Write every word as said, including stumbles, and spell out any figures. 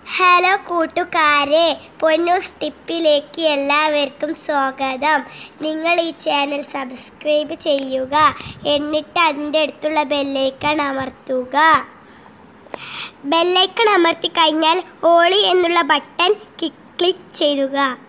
Hello കൂട്ടുകാരെ, പൊന്നൂസ് ടിപ്പിലേക്ക് എല്ലാവർക്കും സ്വാഗതം. നിങ്ങൾ ഈ ചാനൽ സബ്സ്ക്രൈബ് ചെയ്യുക, എന്നിട്ട് അതിൻ്റെ അടുത്തുള്ള ബെല്ലൈക്കൺ അമർത്തുക. ബെല്ലൈക്കൺ അമർത്തി കഴിഞ്ഞാൽ ഓളി എന്നുള്ള ബട്ടൺ ക്ലിക്ക് ചെയ്യുക.